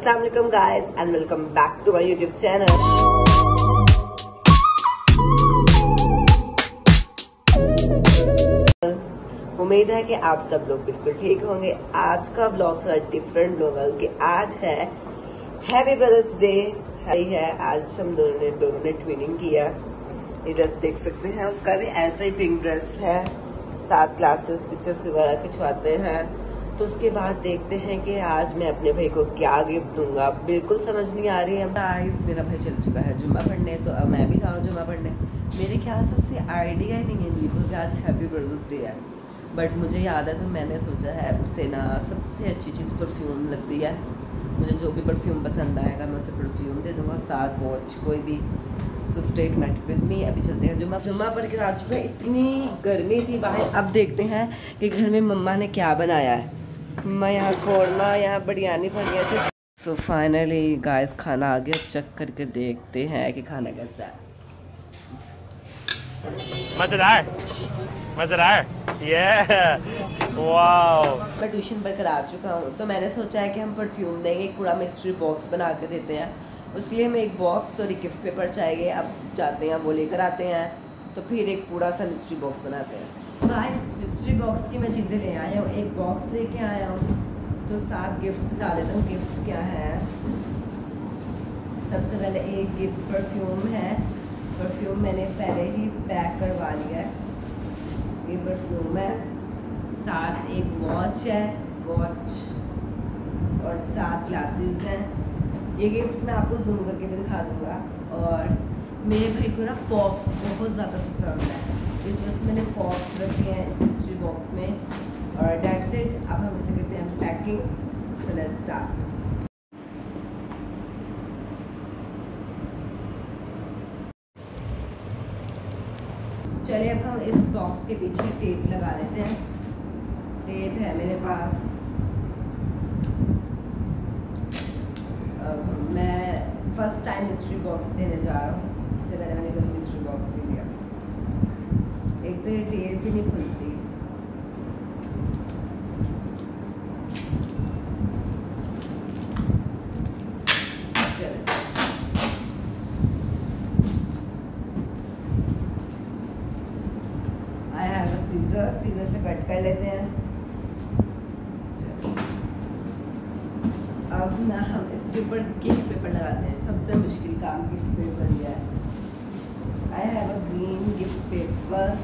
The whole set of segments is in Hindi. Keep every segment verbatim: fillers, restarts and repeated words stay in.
अस्सलाम वालेकुम guys and welcome back to my YouTube channel. उम्मीद है कि आप सब लोग बिल्कुल ठीक होंगे। आज का ब्लॉग थोड़ा डिफरेंट होगा क्योंकि आज है हैप्पी ब्रदर्स डे है। आज हम दोनों ने दोनों ने ट्विनिंग किया। ये ड्रेस देख सकते हैं, उसका भी ऐसा ही पिंक ड्रेस है। सात क्लासेस पिक्चर्स वगैरह खिंचवाते हैं। तो उसके बाद देखते हैं कि आज मैं अपने भाई को क्या गिफ्ट दूंगा, बिल्कुल समझ नहीं आ रही है। गाइस मेरा भाई चल चुका है जुम्मा पढ़ने, तो अब मैं भी जा रहा हूँ जुम्मा पढ़ने। मेरे ख्याल से उससे आइडिया ही नहीं है बिल्कुल कि आज हैप्पी ब्रदर्स डे है, बट मुझे याद है तो मैंने सोचा है उससे ना सबसे अच्छी चीज़ परफ्यूम लगती है। मुझे जो भी परफ्यूम पसंद आएगा मैं उसे परफ्यूम दे दूँगा, साथ वॉच कोई भी। तो स्टे कनेक्टेड विद मी। अभी चलते हैं जुम्मा जुम्मा पढ़ के आ चुके हैं। इतनी गर्मी थी बाहर। अब देखते हैं कि घर में मम्मा ने क्या बनाया है। मम्मा यहाँ कौरमा, यहाँ बिरयानी बनी है। सो फाइनली गाइस खाना आ गया, चेक करके देखते हैं कि खाना कैसा है। मजेदार मजेदार ये वाओ। मैं ट्यूशन पढ़कर आ चुका हूँ, तो मैंने सोचा है कि हम परफ्यूम देंगे, एक पूरा मिस्ट्री बॉक्स बना के देते हैं। उसके लिए हमें एक बॉक्स और एक गिफ्ट पेपर चाहिए। अब जाते हैं वो लेकर आते हैं, तो फिर एक पूरा सा मिस्ट्री बॉक्स बनाते हैं। गाइस मिस्ट्री बॉक्स की मैं चीज़ें ले आया हूँ, एक बॉक्स लेके आया हूँ। तो सात गिफ्ट्स बता देता हूँ गिफ्ट्स क्या है। सबसे पहले एक गिफ्ट परफ्यूम है। परफ्यूम मैंने पहले ही पैक करवा लिया है। ये परफ्यूम है। साथ एक वॉच है, वॉच और सात ग्लासेस हैं। ये गिफ्ट्स मैं आपको जूम करके भी दिखा दूंगा। और मेरे भाई को ना पॉप्स बहुत ज़्यादा पसंद है, इस वजह से मैंने पॉप्स रखे हैं इस मिस्ट्री बॉक्स में। और दैट्स इट। अब हम इसे करते हैं पैकिंग। So let's start. चलिए अब हम इस बॉक्स के पीछे टेप लगा लेते हैं। टेप है मेरे पास। अब मैं फर्स्ट टाइम मिस्ट्री बॉक्स देने जा रहा हूँ। इससे पहले मैंने कभी मिस्ट्री बॉक्स नहीं दिया। एक तो ये टेप भी नहीं खुलती। I have a scissor, scissor से कट कर लेते हैं। अब ना हम इसके ऊपर गिफ्ट पेपर लगाते हैं। सबसे मुश्किल काम गिफ्ट पेपर दिया है। I have a green gift paper.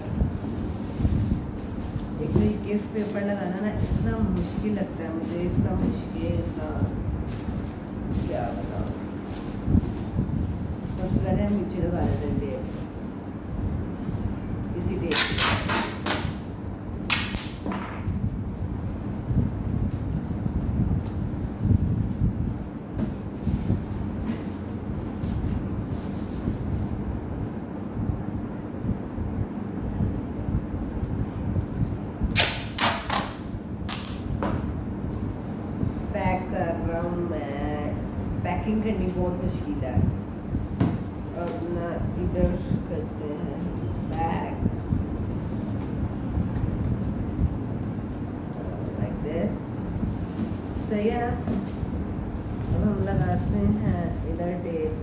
एक तो गिफ्ट पेपर लगाना ना इतना मुश्किल लगता है मुझे, इतना मुश्किल, इतना क्या बताऊँ। सबसे पहले हम नीचे लगा लेते हैं टेप, इसी टेप। पैक कर रहा हूँ मैं। पैकिंग करनी बहुत मुश्किल है। और ना इधर करते हैं पैक लाइक दिस। सही है ना। अब हम लगाते हैं इधर टेप।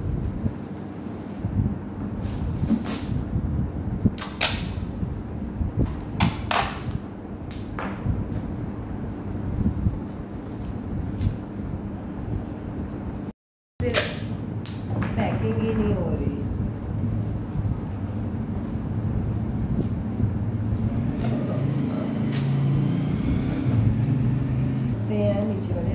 पैकिंग ही नहीं हो रही। नीचे वाले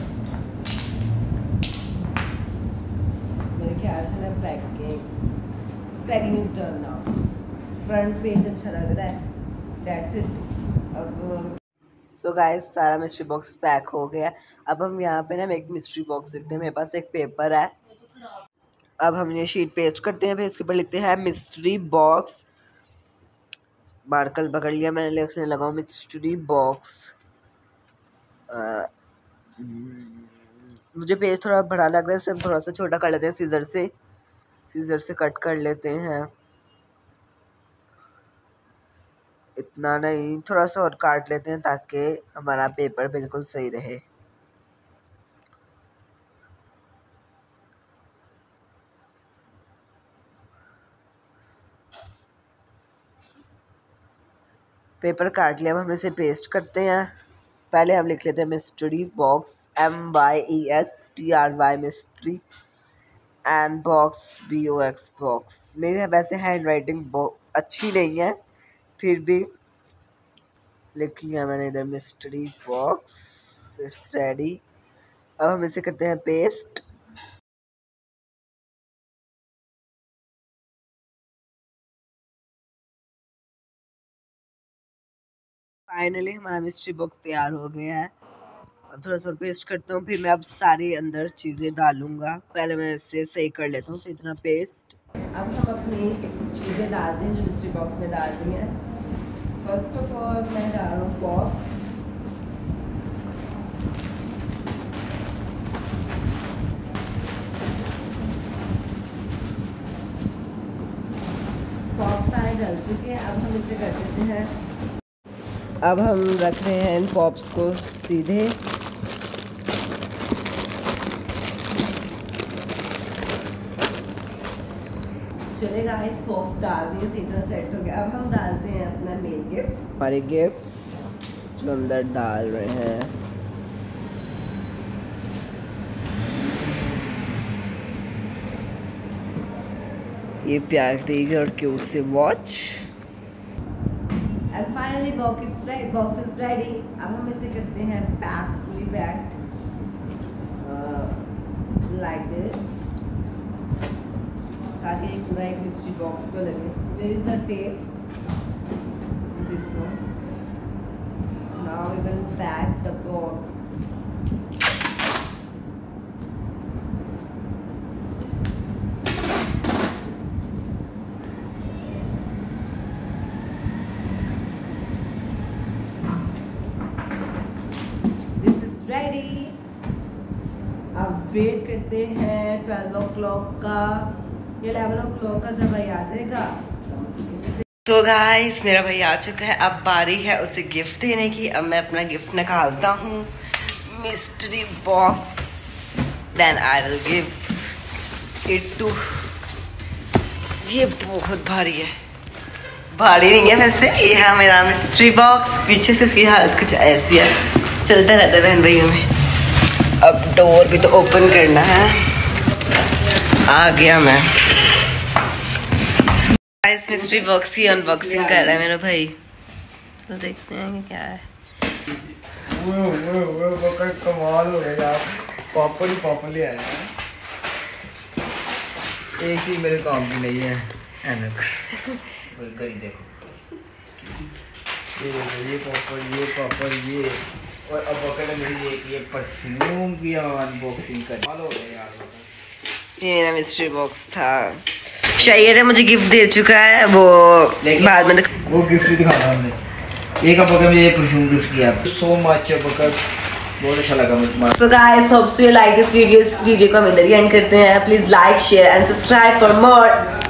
मेरे ख्याल से ना packing packing is done now. Front page अच्छा लग रहा है। That's it. अब सो गाइस सारा मिस्ट्री बॉक्स पैक हो गया। अब हम यहाँ पे ना एक मिस्ट्री बॉक्स लिखते हैं। मेरे पास एक पेपर है। अब हम ये शीट पेस्ट करते हैं, फिर उसके ऊपर लिखते हैं मिस्ट्री बॉक्स। मार्कर पकड़ लिया मैंने, लिखने लगा मिस्ट्री बॉक्स। मुझे पेज थोड़ा बड़ा लग रहा है, इसे हम थोड़ा सा छोटा कर लेते हैं। सीजर से सीजर से कट कर लेते हैं। इतना नहीं, थोड़ा सा और काट लेते हैं ताकि हमारा पेपर बिल्कुल सही रहे। पेपर काट लिया, अब हम इसे पेस्ट करते हैं। पहले हम लिख लेते हैं mystery box, M Y E S T R Y mystery, and box B O X box. मेरी वैसे हैंड राइटिंग अच्छी नहीं है, फिर भी लिख लिया मैंने इधर मिस्ट्री बॉक्स। It's ready. अब हम इसे करते हैं पेस्ट। फाइनली हमारा मिस्ट्री बॉक्स तैयार हो गया है। अब थोड़ा सा पेस्ट करता हूँ, फिर मैं अब सारी अंदर चीज़ें डालूंगा। पहले मैं इसे सही कर लेता हूँ, इतना पेस्ट। अब हम अपनी चीज़ें डालते हैं जो मिस्ट्री बॉक्स में डालनी है। फर्स्ट ऑफ ऑल मैं डाल रहा हूँ पॉप। पॉप सारे डल चुके हैं, अब हम इसे कर देते हैं। अब हम रख रहे हैं इन पॉप्स को सीधे। चलेगा, इस पॉप्स डाल दिए, सीधा सेट हो गया। अब हम डालते हैं अपना मेन गिफ्ट, हमारे गिफ्ट्स जो अंदर डाल रहे हैं। ये प्यारी और क्यूट से watch. And finally box is ready, box is ready. अब हम इसे करते हैं pack, fully packed like this, ताकि एक पूरा एक मिस्ट्री बॉक्स को लगे। There is a tape, this one. Now we will pack the box. Ready. अब वेट करते हैं ट्वेल्व ओ क्लॉक का या इलेवन ओ क्लॉक का, जब भाई आ जाएगा। तो गाइस मेरा भाई आ चुका है, अब बारी है उसे गिफ्ट देने की। अब मैं अपना गिफ्ट निकालता हूँ, mystery box, then I will give it to. ये बहुत भारी है, भारी नहीं है वैसे। ये है मेरा मिस्ट्री बॉक्स। पीछे से इसकी हालत कुछ ऐसी है, चलता रहता है बहन भाइयों में। अब डोर भी तो ओपन करना है। आ गया मैं। इस मिस्ट्री बॉक्स की अनबॉक्सिंग कर रहा है मेरा भाई, तो देखते हैं कि क्या है। वो वो वो बकर कमाल हो गया यार, पॉपल पॉपल ही आया। एक ही मेरे काम की नहीं है ऐनक। कोई करी देखो, ये देखो, ये पॉपल, ये पॉपल, ये। और अब बकर ने मेरी एक ये परफ्यूम की अनबॉक्सिंग कर हो गया यार। ये मेरा मिस्ट्री बॉक्स था। शायर है मुझे गिफ्ट दे चुका है, वो बाद में वो गिफ्ट भी दिखाना हमने। एक अब बकर मुझे ये परफ्यूम गिफ्ट किया। सो मच बकर, बहुत अच्छा लगा मुझे। So guys, hope you like this video. इस वीडियो को हम इधर ही एंड करते हैं। Please like, share and subscribe for more.